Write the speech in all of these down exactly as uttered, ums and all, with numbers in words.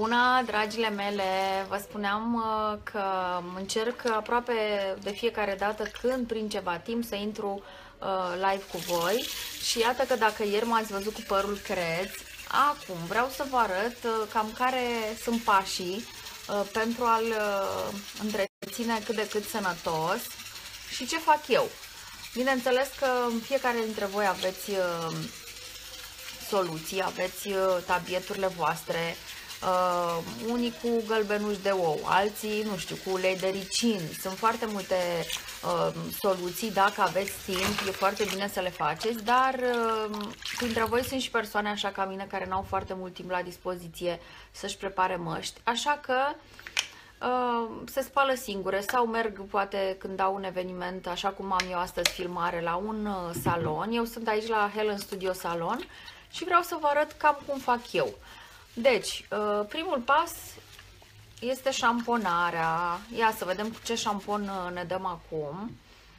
Bună, dragile mele! Vă spuneam uh, că încerc aproape de fiecare dată când prin ceva timp să intru uh, live cu voi și iată că dacă ieri m-ați văzut cu părul creț, acum vreau să vă arăt uh, cam care sunt pașii uh, pentru a-l uh, întreține cât de cât sănătos și ce fac eu. Bineînțeles că fiecare dintre voi aveți uh, soluții, aveți uh, tabieturile voastre. Uh, unii cu gălbenuși de ou, alții, nu știu, cu ulei de ricin. Sunt foarte multe uh, soluții, dacă aveți timp, e foarte bine să le faceți, dar uh, printre voi sunt și persoane așa ca mine care n-au foarte mult timp la dispoziție să-și prepare măști, așa că uh, se spală singure sau merg poate când au un eveniment, așa cum am eu astăzi filmare la un uh, salon. Eu sunt aici la Helen Studio Salon și vreau să vă arăt cam cum fac eu. Deci, primul pas este șamponarea. Ia să vedem cu ce șampon ne dăm acum.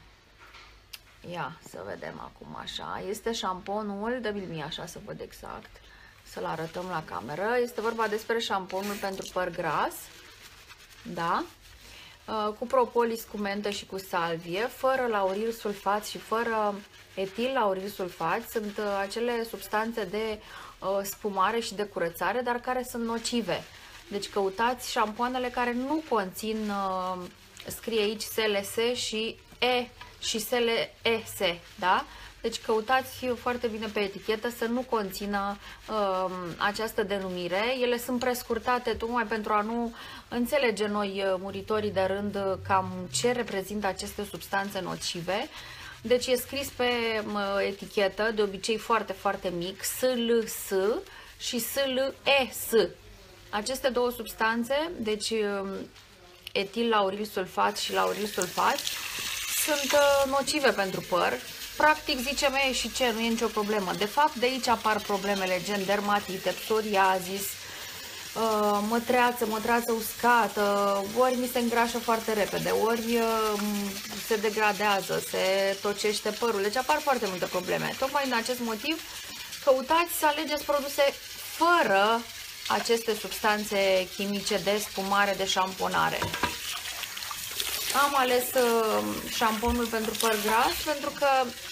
Ia să vedem acum așa. Este șamponul, dă-mi mie așa să văd exact, să-l arătăm la cameră. Este vorba despre șamponul pentru păr gras. Da? Cu propolis, cu mentă și cu salvie, fără lauril sulfat și fără etil lauril sulfat. Sunt acele substanțe de spumare și de curățare, dar care sunt nocive. Deci căutați șampoanele care nu conțin, scrie aici S L S și E și S L E S, da? Deci căutați foarte bine pe etichetă să nu conțină uh, această denumire. Ele sunt prescurtate tocmai pentru a nu înțelege noi, muritorii de rând, cam ce reprezintă aceste substanțe nocive. Deci e scris pe etichetă, de obicei foarte, foarte mic, S L S și S L E S. Aceste două substanțe, deci etil lauril sulfat și lauril sulfat, sunt nocive pentru păr. Practic, zicem ei și ce, nu e nicio problemă. De fapt, de aici apar problemele gen dermatite, psoriazis, mătreață, mătreață uscată, ori mi se îngrașă foarte repede, ori se degradează, se tocește părul, deci apar foarte multe probleme. Tocmai din acest motiv căutați să alegeți produse fără aceste substanțe chimice de spumare, de șamponare. Am ales șamponul pentru păr gras pentru că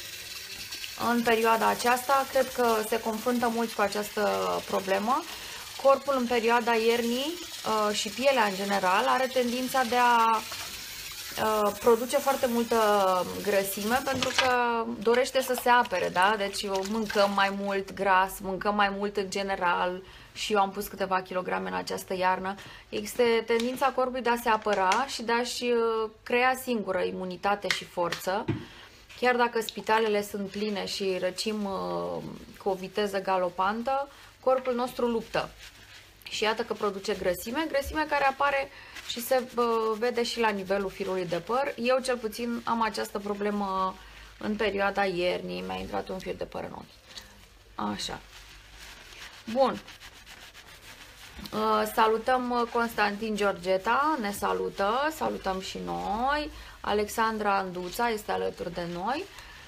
în perioada aceasta cred că se confruntă mulți cu această problemă. Corpul în perioada iernii uh, și pielea în general are tendința de a uh, produce foarte multă grăsime pentru că dorește să se apere, da? Deci mâncăm mai mult gras, mâncăm mai mult în general și eu am pus câteva kilograme în această iarnă. Există tendința corpului de a se apăra și de a-și uh, crea singură imunitate și forță. Chiar dacă spitalele sunt pline și răcim uh, cu o viteză galopantă, corpul nostru luptă. Și iată că produce grăsime, grăsime care apare și se uh, vede și la nivelul firului de păr. Eu cel puțin am această problemă în perioada iernii, mi-a intrat un fir de păr în ochi. Așa. Bun. Uh, salutăm Constantin Georgeta, ne salută, salutăm și noi. Alexandra Anduța este alături de noi.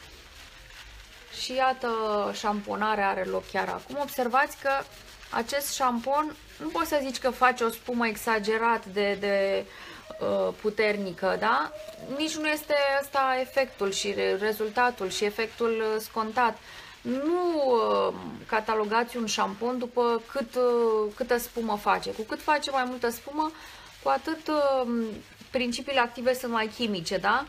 Și iată, șamponarea are loc chiar acum. Observați că acest șampon, nu poți să zici că face o spumă exagerat de, de uh, puternică, da? Nici nu este ăsta efectul și rezultatul și efectul scontat. Nu uh, catalogați un șampon după cât, uh, câtă spumă face. Cu cât face mai multă spumă, cu atât uh, principiile active sunt mai chimice, da?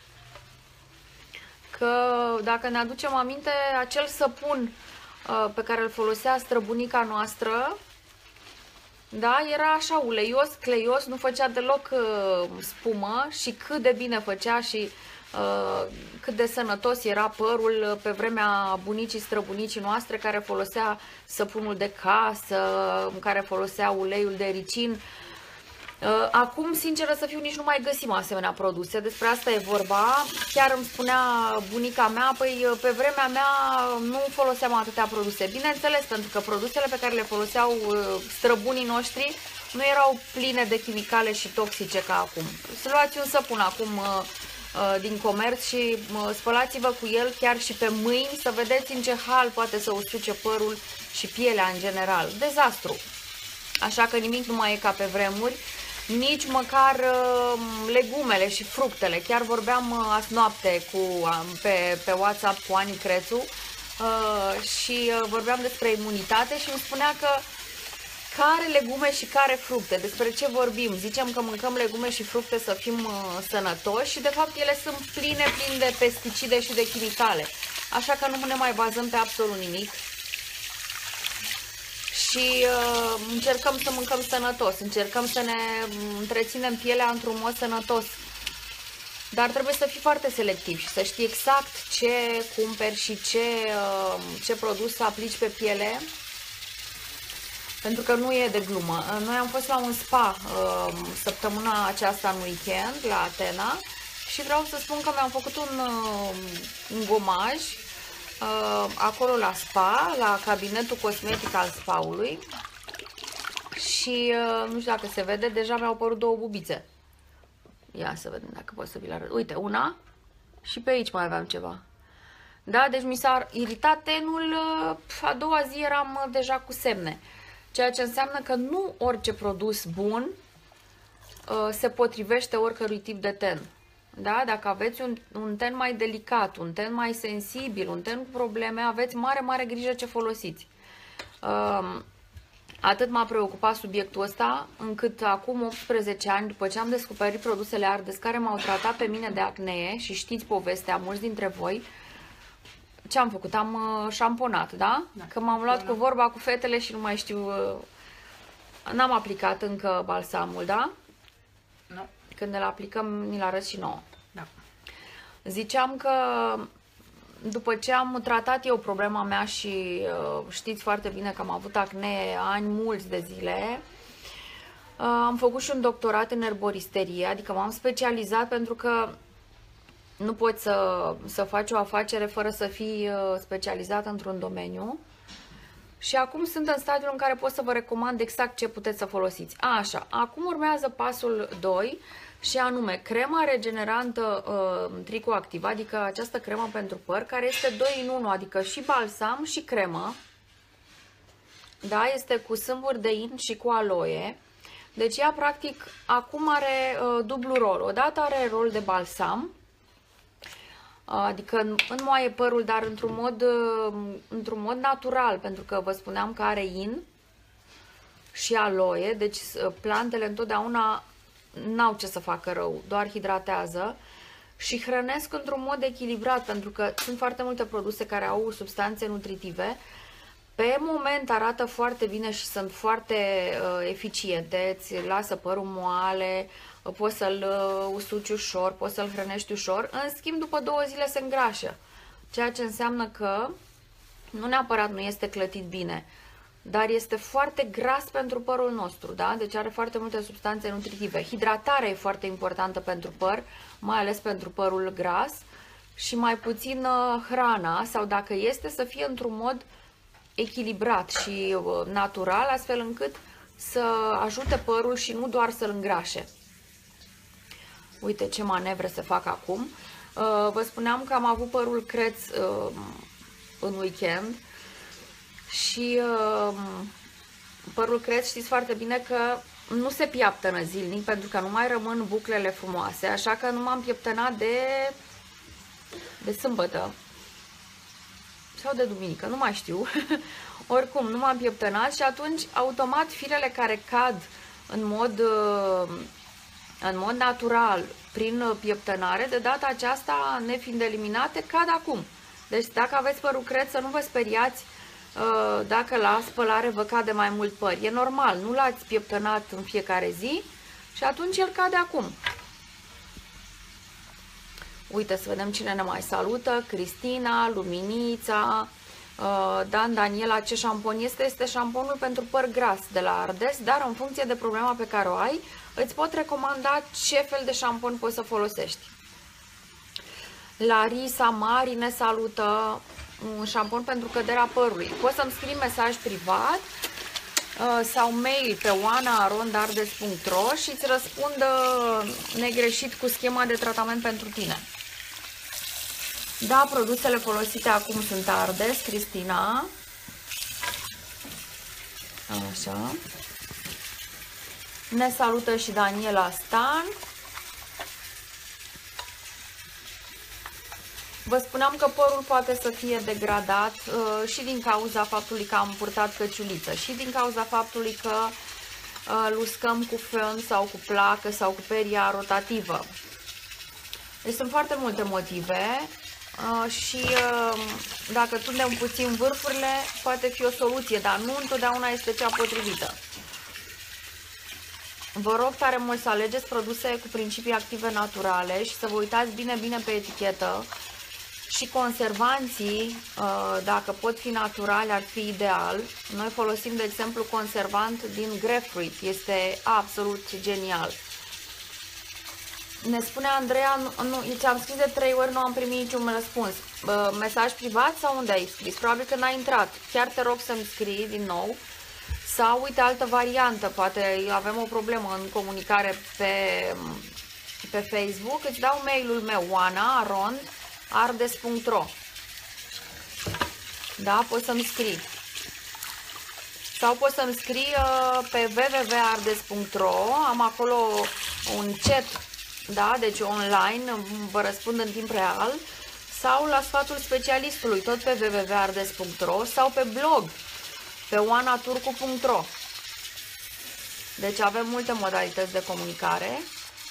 Că dacă ne aducem aminte, acel săpun uh, pe care îl folosea străbunica noastră, da, era așa uleios, cleios, nu făcea deloc uh, spumă și cât de bine făcea și uh, cât de sănătos era părul pe vremea bunicii, străbunicii noastre, care folosea săpunul de casă, care folosea uleiul de ricin. Acum, sinceră să fiu, nici nu mai găsim asemenea produse, despre asta e vorba. Chiar îmi spunea bunica mea, păi pe vremea mea nu foloseam atâtea produse. Bineînțeles, pentru că produsele pe care le foloseau străbunii noștri nu erau pline de chimicale și toxice ca acum. Să luați un săpun acum din comerț și spălați-vă cu el chiar și pe mâini să vedeți în ce hal poate să usuce părul și pielea în general. Dezastru! Așa că nimic nu mai e ca pe vremuri, nici măcar uh, legumele și fructele. Chiar vorbeam uh, azi noapte cu, uh, pe, pe WhatsApp cu Ani Crețu uh, și uh, vorbeam despre imunitate și îmi spunea că care legume și care fructe, despre ce vorbim. Zicem că mâncăm legume și fructe să fim uh, sănătoși și de fapt ele sunt pline, pline de pesticide și de chimicale. Așa că nu ne mai bazăm pe absolut nimic. Și uh, încercăm să mâncăm sănătos, încercăm să ne întreținem pielea într-un mod sănătos. Dar trebuie să fii foarte selectiv și să știi exact ce cumperi și ce, uh, ce produs să aplici pe piele. Pentru că nu e de glumă. Noi am fost la un spa uh, săptămâna aceasta în weekend, la Atena, și vreau să spun că mi-am făcut un, uh, un gomaj uh, acolo la spa, la cabinetul cosmetic al spa-ului. Și uh, nu știu dacă se vede, deja mi-au apărut două bubițe. Ia să vedem dacă pot să vi le arăt. Uite, una și pe aici mai aveam ceva. Da, deci mi s-a iritat tenul, uh, a doua zi eram uh, deja cu semne. Ceea ce înseamnă că nu orice produs bun uh, se potrivește oricărui tip de ten. Da? Dacă aveți un, un ten mai delicat, un ten mai sensibil, un ten cu probleme, aveți mare, mare grijă ce folosiți. Uh, atât m-a preocupat subiectul ăsta, încât acum optsprezece ani, după ce am descoperit produsele Ardes care m-au tratat pe mine de acnee, și știți povestea, mulți dintre voi, ce am făcut? Am uh, șamponat, da? da? Că m-am luat cu vorba cu fetele și nu mai știu... Uh, n-am aplicat încă balsamul, da? Nu. Când îl aplicăm, ni-l arăt și nouă. Da. Ziceam că după ce am tratat eu problema mea și uh, știți foarte bine că am avut acne ani mulți de zile, uh, am făcut și un doctorat în erboristerie, adică m-am specializat pentru că nu poți să, să faci o afacere fără să fii specializat într-un domeniu. Și acum sunt în stadiul în care pot să vă recomand exact ce puteți să folosiți. A, așa, acum urmează pasul doi și anume crema regenerantă uh, tricoactivă, adică această cremă pentru păr, care este doi în unu, adică și balsam și cremă. Da, este cu sâmburi de in și cu aloe. Deci ea practic acum are uh, dublu rol. Odată are rol de balsam, adică înmoaie părul, dar într-un mod, într-un mod natural, pentru că vă spuneam că are in și aloe, deci plantele întotdeauna n-au ce să facă rău, doar hidratează și hrănesc într-un mod echilibrat, pentru că sunt foarte multe produse care au substanțe nutritive. Pe moment arată foarte bine și sunt foarte uh, eficiente, îți lasă părul moale, poți să-l usuci ușor, poți să-l hrănești ușor, în schimb după două zile se îngrașă, ceea ce înseamnă că nu neapărat nu este clătit bine, dar este foarte gras pentru părul nostru, da? Deci are foarte multe substanțe nutritive. Hidratarea e foarte importantă pentru păr, mai ales pentru părul gras, și mai puțin hrana, sau dacă este, să fie într-un mod echilibrat și natural, astfel încât să ajute părul și nu doar să-l îngrașe. Uite ce manevre se fac acum. Vă spuneam că am avut părul creț în weekend și părul creț știți foarte bine că nu se pieptănă zilnic, pentru că nu mai rămân buclele frumoase, așa că nu m-am pieptănat de, de sâmbătă sau de duminică, nu mai știu. Oricum, nu m-am pieptănat și atunci automat firele care cad în mod... în mod natural, prin pieptănare, de data aceasta, nefiind eliminate, cad acum. Deci dacă aveți părul creț, să nu vă speriați dacă la spălare vă cade mai mult păr. E normal, nu l-ați pieptănat în fiecare zi și atunci el cade acum. Uite, să vedem cine ne mai salută. Cristina, Luminița, Dan, Daniela, ce șampon este? Este șamponul pentru păr gras de la Ardes, dar în funcție de problema pe care o ai, îți pot recomanda ce fel de șampon poți să folosești. Larisa Mari ne salută, un șampon pentru căderea părului. Poți să-mi scrii mesaj privat sau mail pe oana arond ardes punct ro și îți răspund negreșit cu schema de tratament pentru tine. Da, produsele folosite acum sunt Ardes, Cristina. Așa. Ne salută și Daniela Stan. Vă spuneam că părul poate să fie degradat uh, și din cauza faptului că am purtat căciuliță și din cauza faptului că uh, luscăm cu fân sau cu placă sau cu peria rotativă. Deci sunt foarte multe motive uh, și uh, dacă tundem puțin vârfurile poate fi o soluție, dar nu întotdeauna este cea potrivită. Vă rog tare mult să alegeți produse cu principii active naturale și să vă uitați bine bine pe etichetă. Și conservanții, dacă pot fi naturali, ar fi ideal. Noi folosim, de exemplu, conservant din grapefruit. Este absolut genial. Ne spune Andreea, nu, ți-am scris de trei ori, nu am primit niciun răspuns. Mesaj privat sau unde ai scris? Probabil că n-ai intrat. Chiar te rog să-mi scrii din nou. Sau uite altă variantă, poate avem o problemă în comunicare pe, pe Facebook. Îți dau mail-ul meu, oana arond ardes punct ro. Da, poți să-mi scrii. Sau poți să-mi scrii uh, pe w w w punct ardes punct ro. Am acolo un chat, da, deci online, vă răspund în timp real. Sau la sfatul specialistului, tot pe w w w punct ardes punct ro sau pe blog, pe oana turcu punct ro. Deci avem multe modalități de comunicare.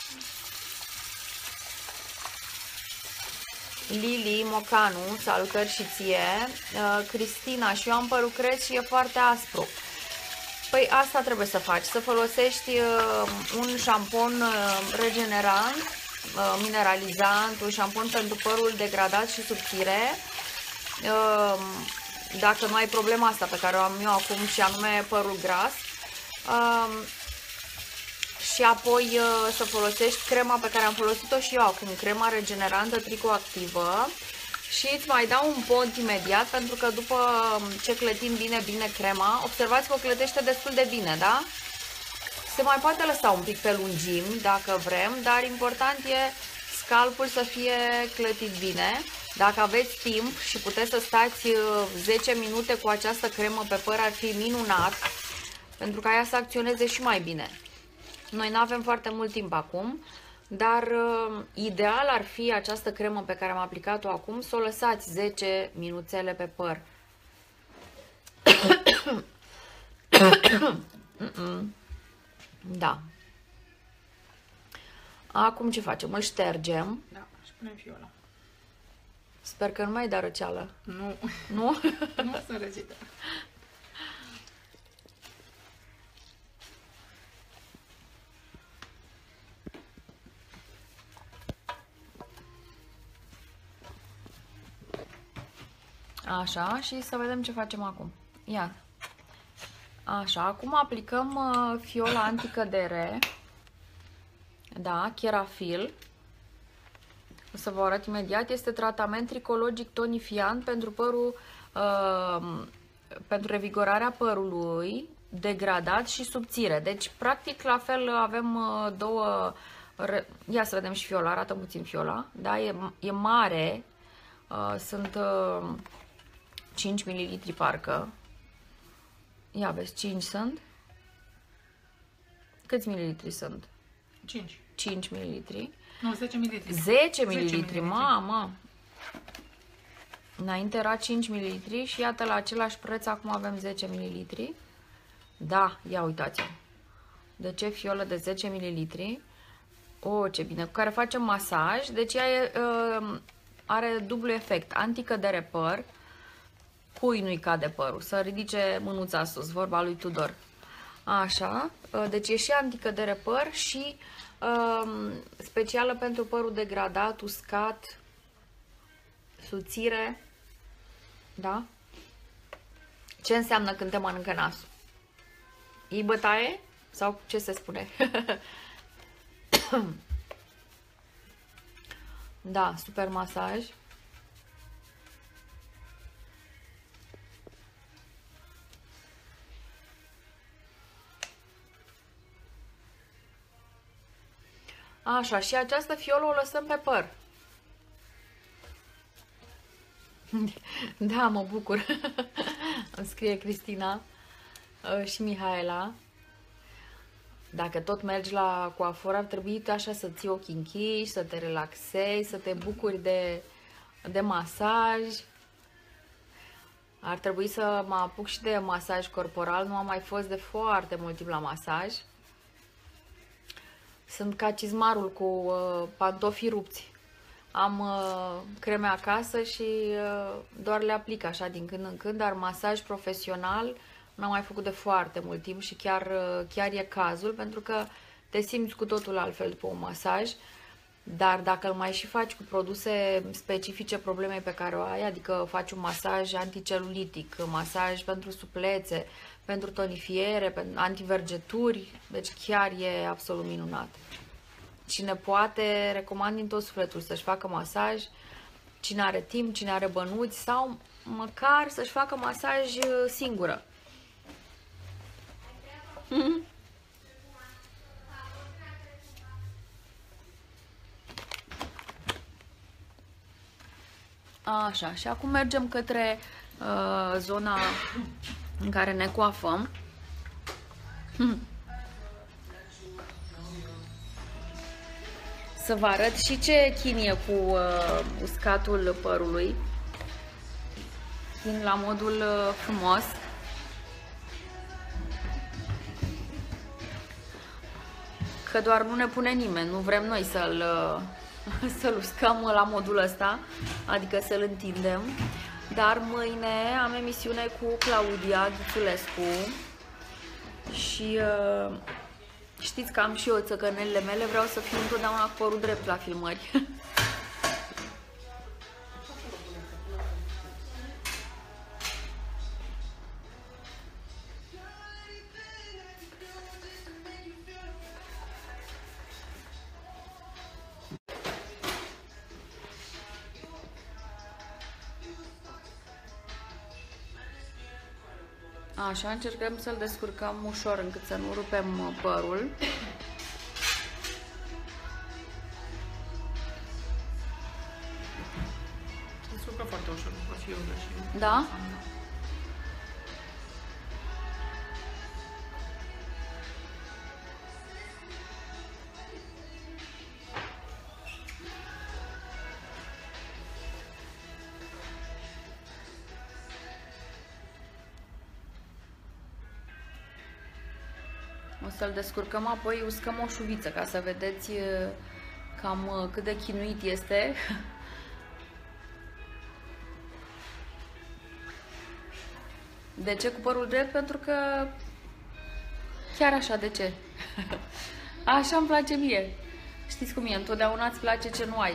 Lili Mocanu, salutări și ție. uh, Cristina, și eu am părul cresc și e foarte aspru. Păi asta trebuie să faci, să folosești uh, un șampon uh, regenerant, uh, mineralizant, un șampon pentru părul degradat și subțire. uh, Dacă nu ai problema asta pe care o am eu acum, și anume părul gras. uh, Și apoi să folosești crema pe care am folosit-o și eu acum, crema regenerantă tricoactivă. Și îți mai dau un pont imediat, pentru că după ce clătim bine, bine crema, observați că o clătește destul de bine, da? Se mai poate lăsa un pic pe lungimi, dacă vrem, dar important e scalpul să fie clătit bine. Dacă aveți timp și puteți să stați zece minute cu această cremă pe păr, ar fi minunat, pentru ca ea să acționeze și mai bine. Noi nu avem foarte mult timp acum, dar uh, ideal ar fi această cremă pe care am aplicat-o acum să o lăsați zece minuțele pe păr. Da. Acum ce facem? Îl ștergem. Da, și punem fiola. Sper că nu mai dă răceală. Nu. Nu? Nu sunt răcită. Așa, și să vedem ce facem acum. Ia. Așa, acum aplicăm uh, fiola anticădere. Da, Kerafil. O să vă arăt imediat. Este tratament tricologic tonifiant pentru părul, uh, pentru revigorarea părului degradat și subțire. Deci, practic, la fel avem uh, două... Ia să vedem și fiola, arată puțin fiola. Da, e, e mare. Uh, sunt... Uh, cinci mililitri parcă. Ia vezi, cinci sunt. Câți mililitri sunt? cinci. cinci mililitri. Nu, zece mililitri. zece mililitri, mamă! Înainte era cinci mililitri și iată la același preț acum avem zece mililitri. Da, ia uitați-o. De ce fiolă de zece mililitri? Oh, ce bine! Cu care facem masaj. Deci ea e, uh, are dublu efect. Anticădere păr. Cui nu-i cade părul? Să ridice mânuța sus, vorba lui Tudor. Așa, deci e și anticădere păr și um, specială pentru părul degradat, uscat, subțire. Da? Ce înseamnă când te mănâncă nasul? E bătaie? Sau ce se spune? Da, super masaj. Așa, și această fiolă o lăsăm pe păr. Da, mă bucur. Îmi scrie Cristina și Mihaela. Dacă tot mergi la coafor, ar trebui așa să ții ochii închiși, să te relaxezi, să te bucuri de, de masaj. Ar trebui să mă apuc și de masaj corporal, nu am mai fost de foarte mult timp la masaj. Sunt ca cizmarul cu uh, pantofii rupți. Am uh, creme acasă și uh, doar le aplic așa din când în când, dar masaj profesional n-am mai făcut de foarte mult timp și chiar, uh, chiar e cazul, pentru că te simți cu totul altfel după un masaj. Dar dacă îl mai și faci cu produse specifice problemei pe care o ai, adică faci un masaj anticelulitic, masaj pentru suplețe, pentru tonifiere, pentru antivergeturi, deci chiar e absolut minunat. Cine poate, recomand din tot sufletul să-și facă masaj, cine are timp, cine are bănuți sau măcar să-și facă masaj singură. Așa, și acum mergem către uh, zona în care ne coafăm. Să vă arăt și ce chinie cu uh, uscatul părului. Chin la modul uh, frumos. Că doar nu ne pune nimeni, nu vrem noi să-l uh, să-l uscăm la modul ăsta, adică să-l întindem. Dar mâine am emisiune cu Claudia Ghițulescu și uh, știți că am și eu țăcănelile mele, vreau să fiu întotdeauna cu părul drept la filmări. Așa, încercăm să-l descurcăm ușor încât să nu rupem părul. Descurcă foarte ușor, va fi ură și... Da? O să-l descurcăm, apoi uscăm o șuviță ca să vedeți cam cât de chinuit este. De ce cu părul drept? Pentru că chiar așa, de ce? Așa îmi place mie. Știți cum e, întotdeauna îți place ce nu ai.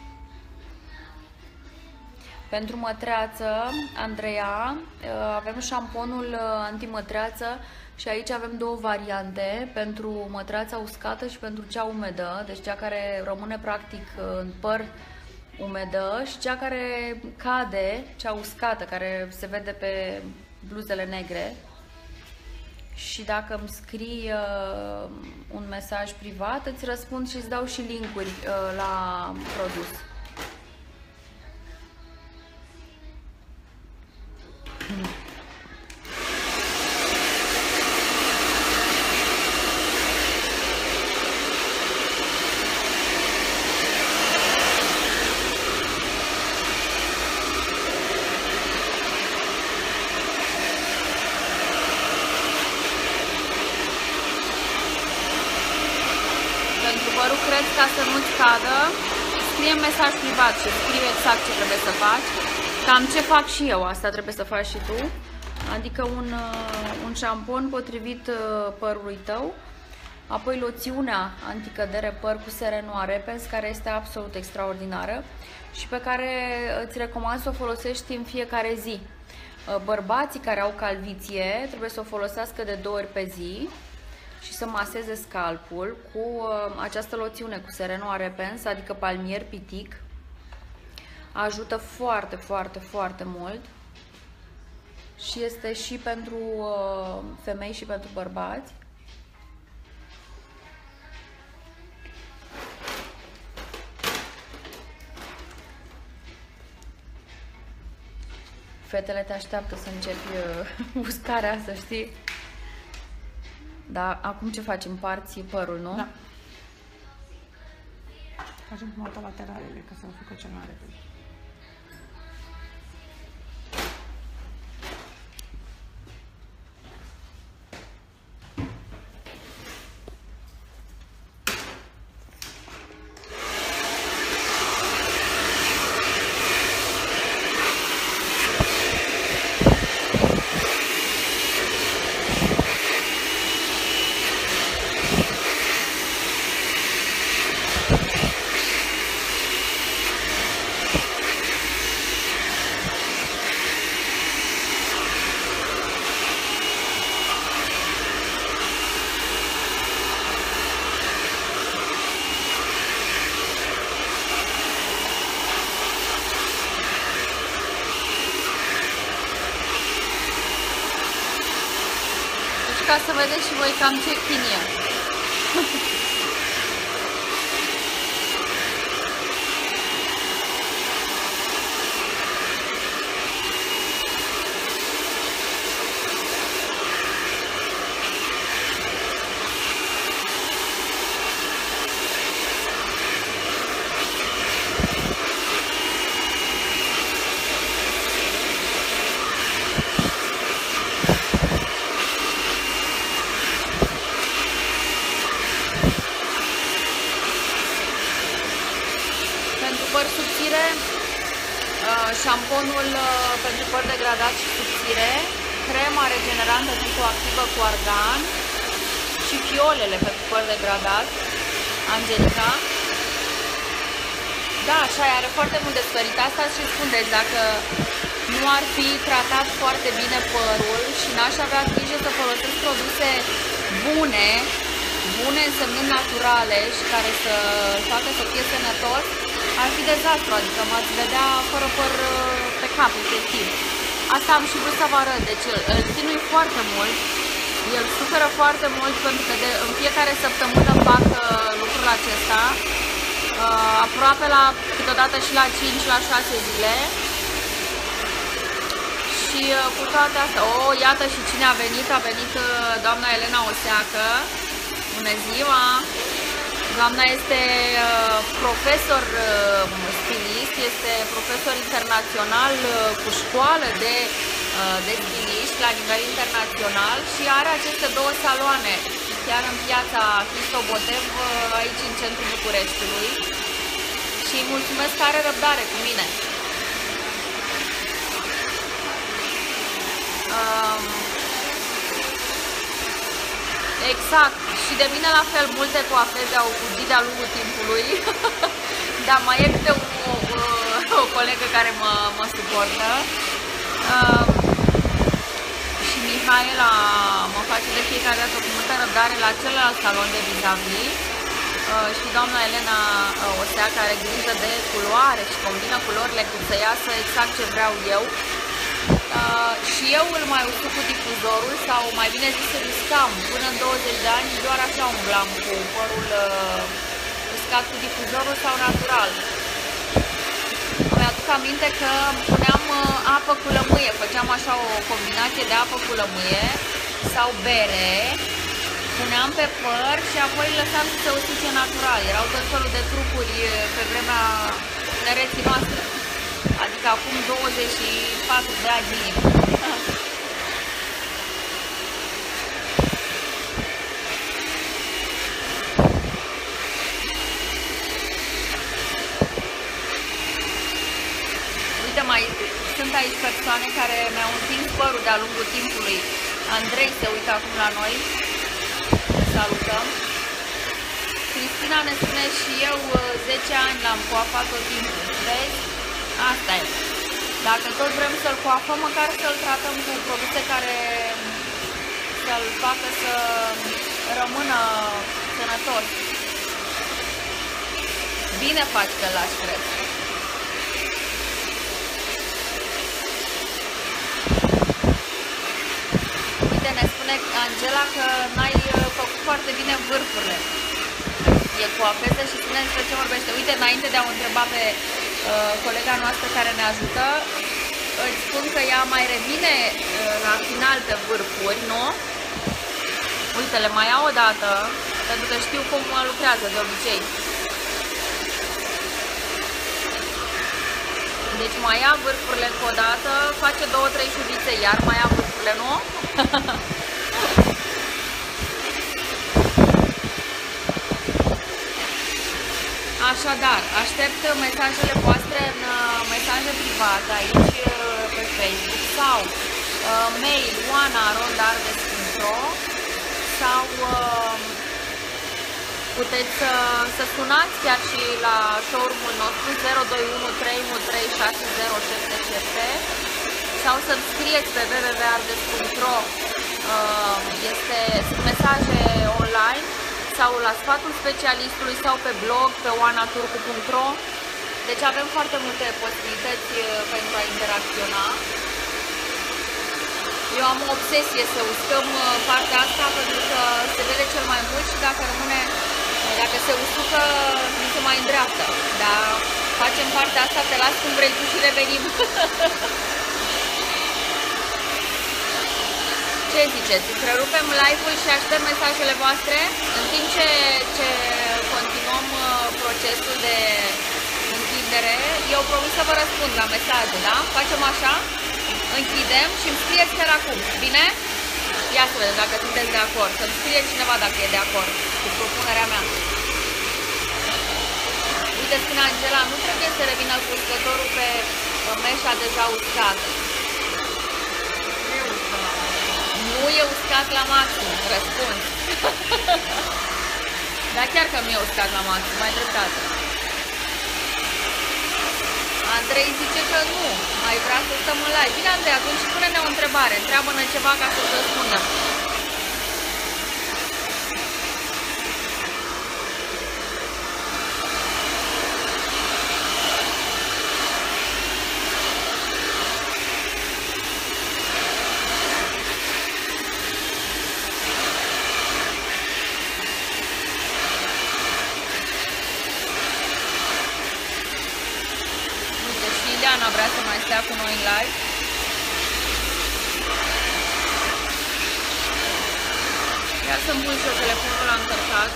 Pentru mătreață, Andreea, avem șamponul antimătreață și aici avem două variante, pentru mătreața uscată și pentru cea umedă, deci cea care rămâne practic în păr umedă și cea care cade, cea uscată, care se vede pe bluzele negre. Și dacă îmi scrii uh, un mesaj privat, îți răspund și îți dau și linkuri uh, la produs. Hmm. Ca să nu-ți cadă, scrie mesaj privat și scrie exact ce trebuie să faci. Cam ce fac și eu, asta trebuie să faci și tu. Adică un, un șampon potrivit părului tău, apoi loțiunea anticădere păr cu Serenoa Repens, care este absolut extraordinară și pe care îți recomand să o folosești în fiecare zi. Bărbații care au calviție trebuie să o folosească de două ori pe zi și să maseze scalpul cu uh, această loțiune cu Serenoa Repens, adică palmier pitic. Ajută foarte, foarte, foarte mult și este și pentru uh, femei și pentru bărbați. Fetele te așteaptă să începi uh, uscarea, să știi. Da? Acum ce faci? Împarți părul, nu? Da. Facem cu toate lateralele, ca să facă cel mai repede. Ca să vedeți și voi cam ce chinie. Șamponul uh, pentru păr degradat și subțire, crema regenerantă psihoactivă cu argan și fiolele pentru păr degradat, Angelica. Da, așa e, are foarte mult de suferit. Asta și spuneți, dacă nu ar fi tratat foarte bine părul și n-aș avea grijă să folosesc produse bune, bune însemnând naturale și care să facă să fie sănătos, ar fi dezastru, adică m-ați vedea fără păr pe cap, efectiv. Asta am și vrut să vă arăt, deci îl chinui foarte mult, el suferă foarte mult pentru că de, în fiecare săptămână fac uh, lucrul acesta, uh, aproape la, câteodată și la cinci, la șase zile. Și uh, cu toate astea, oh, iată și cine a venit, a venit uh, doamna Elena Oseacă. Bună ziua! Doamna este uh, profesor uh, stilist, este profesor internațional uh, cu școală de, uh, de stiliști la nivel internațional și are aceste două saloane chiar în piața Hristo Botev, uh, aici în centrul Bucureștiului. Și îi mulțumesc că are răbdare cu mine. Um, Exact. Și de mine la fel, multe coafeze au fugit de-a lungul timpului. Dar mai e câte o, o, o colegă care mă, mă suportă. Uh, și Mihaela mă face de fiecare dată cu multă răbdare la celălalt salon de vis-a-vis. Uh, și doamna Elena uh, Osea, care are grijă de culoare și combină culorile cum să iasă exact ce vreau eu. Uh, și eu îl mai usuc cu difuzorul, sau mai bine zis să riscam. Până în douăzeci de ani doar așa umblam cu părul uh, uscat cu difuzorul sau natural. Mi-aduc aminte că puneam uh, apă cu lămâie, făceam așa o combinație de apă cu lămâie sau bere, puneam pe păr și apoi lăsam să se usuce natural. Erau tot felul de trucuri pe vremea tinereții noastre. Adică acum douăzeci și patru de ani minim. Uite, mai sunt aici persoane care mi-au întins părul de-a lungul timpului. Andrei se uită acum la noi. Salutăm. Cristina ne spune și eu zece ani l-am coafat tot timpul. Vezi? Asta e. Dacă tot vrem să-l coafăm, măcar să-l tratăm cu produse care să-l facă să rămână sănătos. Bine faci că l lași crește. Uite, ne spune Angela că n-ai făcut foarte bine vârfurile. E coafeză și spune despre ce vorbește. Uite, înainte de a o întreba pe uh, colega noastră care ne ajută, îți spun că ea mai revine uh, la final pe vârfuri, nu? Uite, le mai iau o dată, pentru că știu cum lucrează de obicei. Deci mai ia vârfurile încă o dată, face două trei șuvițe, iar mai ia vârfurile, nu? Așadar, aștept mesajele voastre în mesaje private aici pe Facebook sau uh, mail oana arond ardes punct ro sau uh, puteți să, să sunați chiar și la showroom-ul nostru zero doi unu trei unu trei șase zero șapte șapte sau să-mi scrieți pe w w w punct ardes punct ro, uh, este, sunt mesaje online sau la sfatul specialistului sau pe blog pe oana turcu punct ro. Deci avem foarte multe posibilități pentru a interacționa. Eu am o obsesie să uscăm partea asta pentru că se vede cel mai mult și dacă rămâne, dacă se usucă, nu se mai îndreaptă. Dar facem partea asta, te las cum vrei tu și revenim. Ce ziceți? Întrerupem live-ul și aștept mesajele voastre în timp ce, ce continuăm procesul de închidere. Eu promit să vă răspund la mesaje, da? Facem așa? Închidem și îmi scrieți chiar acum, bine? Ia să vedem dacă sunteți de acord. Să-mi scrie cineva dacă e de acord cu propunerea mea. Uite, spune Angela, nu trebuie să revină cu uscătorul pe meșa deja uscată. Nu e uscat la maxim, răspund. Dar chiar că nu e uscat la maxim, mai dreptate. Andrei zice că nu, mai vrea să stăm în live. Bine, Andrei, atunci pune-ne o întrebare, întreabă-ne ceva ca să-ți răspundem. Vrea să mai stea cu noi în live. Ia să-mi pun și eu telefonul la încărcat.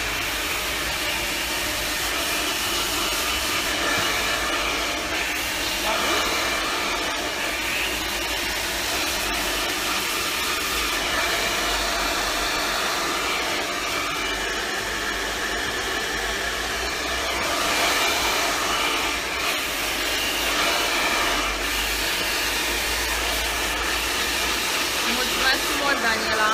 Daniela.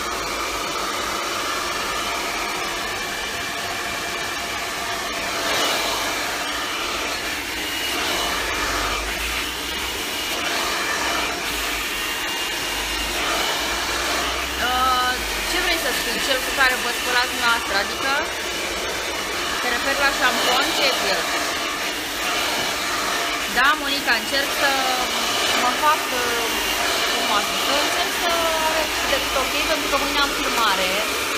Ce vrei să spui? Cel cu care vă spălați noastră? Adică te referi la șampon? Ce e cu el? Da, Monica, încerc să mă fac frumoasă. Să încerc să arăt de tot ok, pentru că mâine am filmare.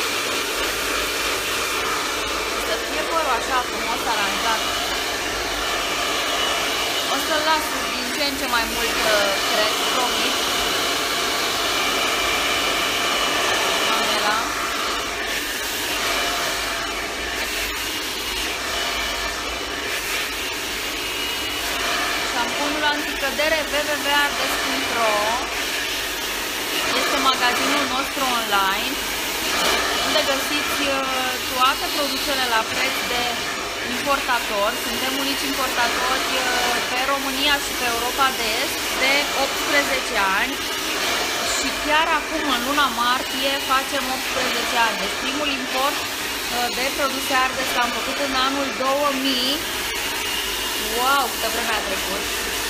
Să fie părul așa frumos aranjat. O să-l las din ce în ce mai mult cresc, promit. Manuela. Șampunul anticădere w w w punct ardes punct ro este magazinul nostru online unde găsiți toate produsele la preț de importator. Suntem unici importatori pe România și pe Europa de Est de optsprezece ani și chiar acum în luna martie facem optsprezece ani. Deci primul import de produse Ardes l-am făcut în anul două mii. Wow, câtă vreme a trecut!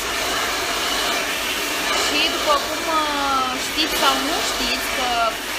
Și după cum știți sau nu știți, că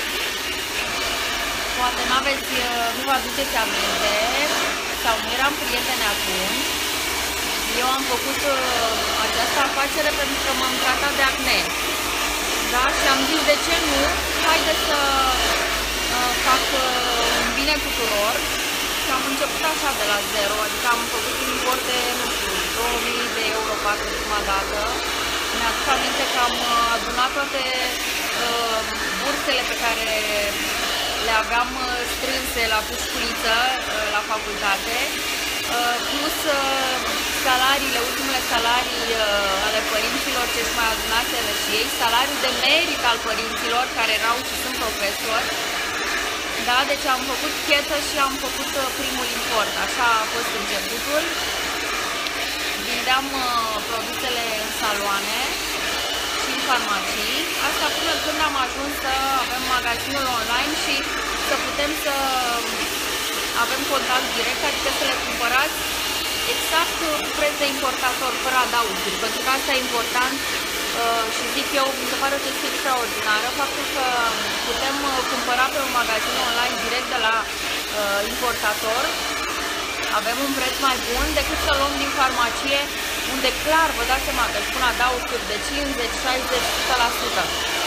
poate n-aveți, nu vă aduceți aminte sau nu eram prieteni atunci, eu am făcut această afacere pentru că m-am tratat de acne. Da? Și am zis, de ce nu? Haideți să fac un bine tuturor. Și am început așa de la zero, adică am făcut un import de, nu știu, două mii de euro parcă prima dată. Mi-aduc aminte că am adunat toate uh, bursele pe care le aveam strânse la pușculiță la facultate, plus salariile, ultimele salarii ale părinților ce își mai adunaseră și ei, salariul de merit al părinților care erau și sunt profesori. Da, deci am făcut chetă și am făcut primul import, așa a fost începutul. Vindeam produsele în saloane și în farmacii, asta până când am ajuns să avem magazinul online și să putem să avem contact direct, adică să le cumpărați exact cu preț de importator, fără adauguri, pentru că asta e important și zic eu, mi se pare o chestie extraordinară, faptul că putem cumpăra pe un magazin online direct de la uh, importator, avem un preț mai bun decât să luăm din farmacie, unde clar vă dați seama că își pun adauguri de cincizeci, șaizeci, o sută la sută.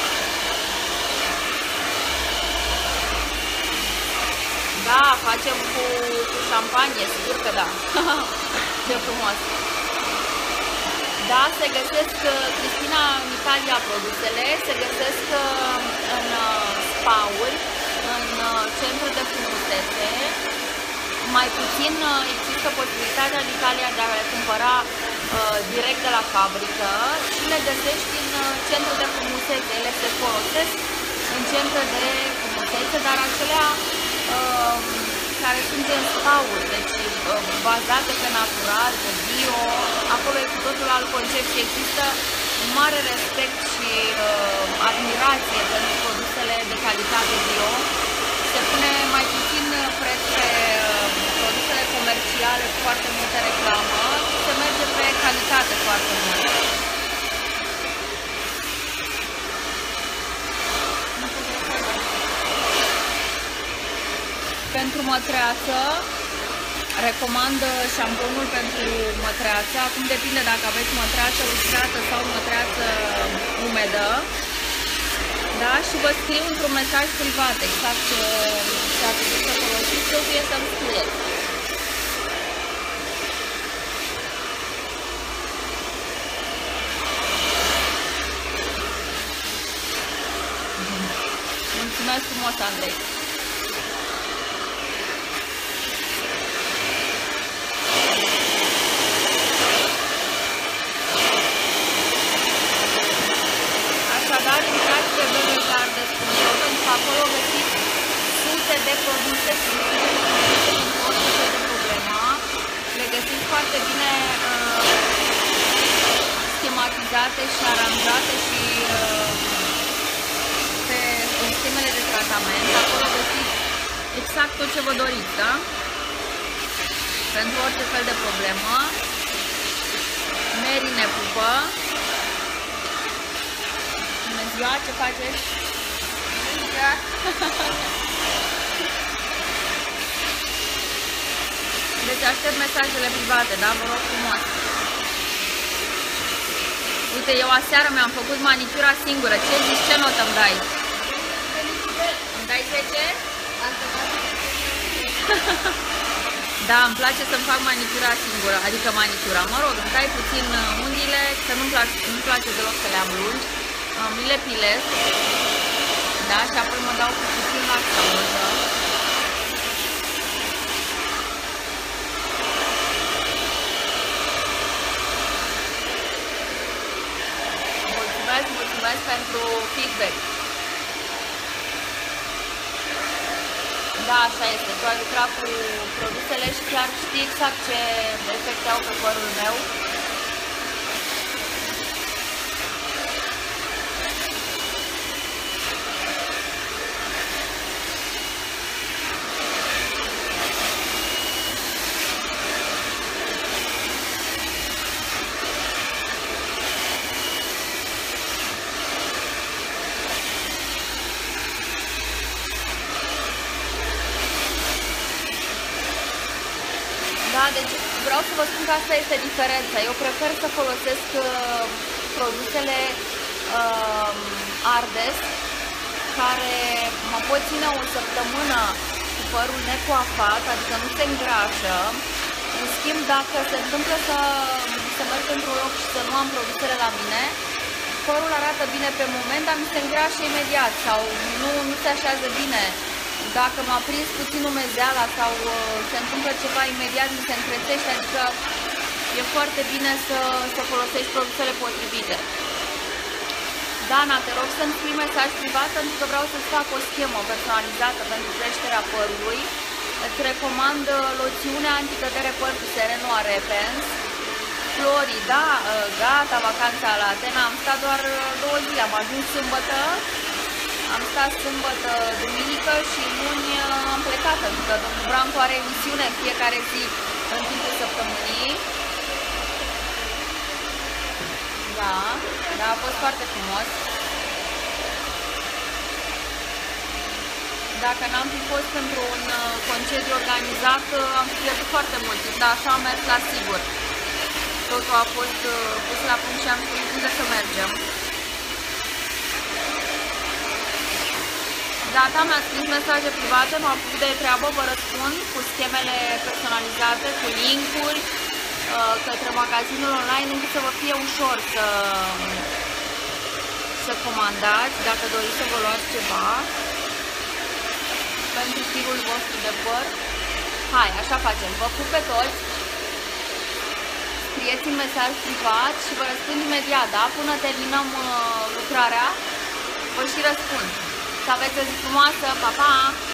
Da, facem cu, cu șampanie, sigur că da. Ce frumos! Da, se găsesc, Cristina, în Italia produsele, se găsesc în spa-uri, în centru de frumusețe. Mai puțin există posibilitatea în Italia de a le cumpăra uh, direct de la fabrică și le găsești în centru de frumusețe. Ele se folosesc în centru de frumusețe, dar acelea uh, care sunt în spa-uri, deci uh, bazate pe natural, pe bio, acolo e cu totul alt concept și există mare respect și uh, admirație pentru produsele de calitate bio. Se pune mai puțin preț pe uh, produsele comerciale cu foarte multă reclamă și se merge pe calitate foarte mult. Pentru mătreață, recomand șamponul pentru mătreață. Acum depinde dacă aveți mătreață uscată sau mătreață umedă. Da? Și vă scriu într-un mesaj privat exact ce ați vrut să folosiți, trebuie să-mi scrieți. Mulțumesc frumos, Andrei! Așadar, intrați pe w w w punct gardes punct ro pentru că acolo găsiți sute de produse, sute de produse pentru orice fel de problemă. Le găsiți foarte bine uh, schematizate și aranjate și uh, pe schemele de tratament. Acolo găsiți exact tot ce vă doriți, da? Pentru orice fel de problemă. Mary ne pupă. Bună ziua, ce faceți? Bună ziua! Deci aștept mesajele private, da? Vă rog frumos. Uite, eu aseară mi-am făcut manicura singură. Ce zici? Ce notă îmi dai? Îmi dai zece? Da, îmi place să-mi fac manicura singură, adică manicura. Mă rog, îmi dai puțin unghiile, că nu-mi place, nu-mi place deloc să le am lungi. Mi le pilez, da, și apoi mă dau cu puțin la cămâză. Mulțumesc, mulțumesc pentru feedback. Da, așa este, tu ai lucrat cu produsele și chiar știi exact ce efecte au pe părul meu. Da, deci vreau să vă spun că asta este diferența. Eu prefer să folosesc uh, produsele uh, Ardes, care mă pot ține o săptămână cu părul necoafat, adică nu se îngrașă. În schimb, dacă se întâmplă să, să merg într-un loc și să nu am produsele la mine, părul arată bine pe moment, dar mi se îngrașă imediat sau nu, nu se așează bine Dacă m-a prins puțin umezeala sau uh, se întâmplă ceva, imediat mi se încrețește, adică e foarte bine să, să folosești produsele potrivite. Dana, te rog să-mi scrii mesaj privat pentru că vreau să-ți fac o schemă personalizată pentru creșterea părului. Îți recomand loțiunea anticădere păr cu Sereno Repens. Flori, da, gata, vacanța la Atena, am stat doar două zile, am ajuns sâmbătă, am stat sâmbătă, duminică și luni am plecat, pentru că domnul Brancu are emisiune în fiecare zi în timpul săptămânii. Da, da, a fost foarte frumos. Dacă n-am fi fost pentru un concediu organizat, am fi pierdut foarte mult timp, dar așa am mers la sigur. Totul a fost pus la punct și am știut unde să mergem. Data mi-a scris mesaje private, m-a pus de treabă, vă răspund cu schemele personalizate, cu link-uri către magazinul online, încât să vă fie ușor să, să comandați dacă doriți să vă luați ceva pentru firul vostru de păr. Hai, așa facem, vă pup pe toți, scrieți-mi mesaj privat și vă răspund imediat, da? Până terminăm uh, lucrarea, vă și răspund. Să aveți o zi frumoasă, pa, pa!